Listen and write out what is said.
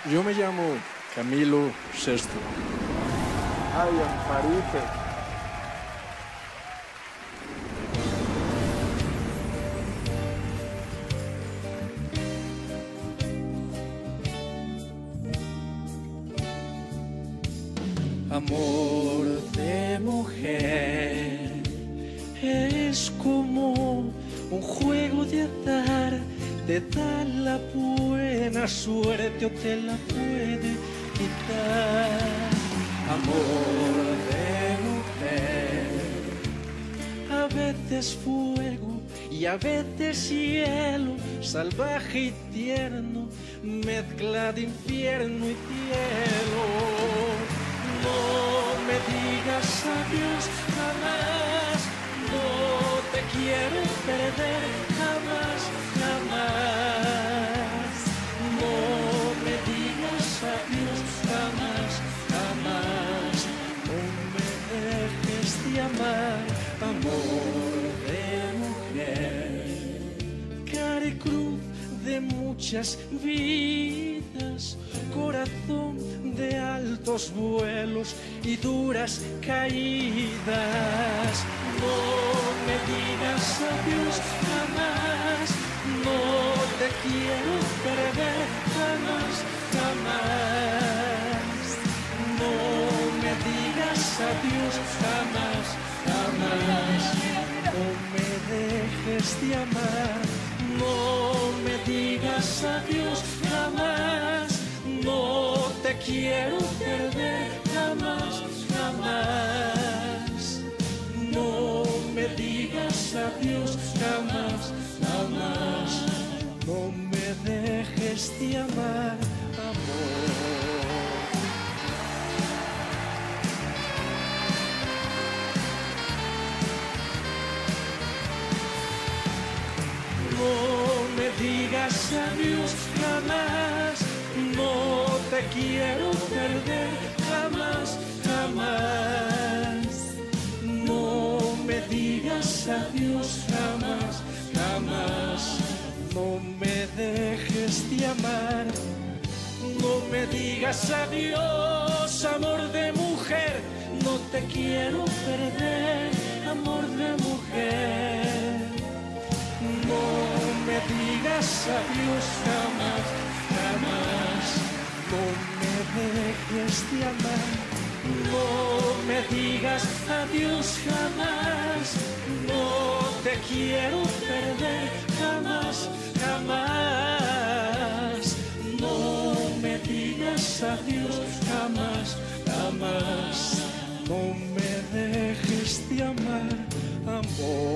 Yo me llamo Camilo Sesto. Ay, Amparito. Amor de mujer es como un juego de azar, te da la buena suerte o te la puede quitar. Amor de mujer, a veces fuego y a veces cielo, salvaje y tierno, mezcla de infierno y cielo. No me digas adiós jamás, no te quiero perder jamás, jamás. No me digas adiós jamás, jamás. No me dejes de amar, amor de mujer. Cara y cruz de muchas vidas, corazón de altos vuelos y duras caídas. No me digas adiós jamás, no te quiero perder jamás, jamás. No me digas adiós jamás, jamás. No me dejes de amar, no me digas adiós jamás, no te quiero perder jamás, jamás. No me digas adiós jamás, jamás. No me dejes de amar, amor. No me digas adiós jamás, no te quiero perder jamás, jamás. No me digas adiós jamás, jamás. No me dejes de amar, no me digas adiós, amor de mujer. No te quiero perder, amor de mujer. No me digas adiós jamás, jamás. No me dejes de amar, no me digas adiós jamás. No te quiero perder jamás, jamás. No me digas adiós jamás, jamás. No me dejes de amar, amor.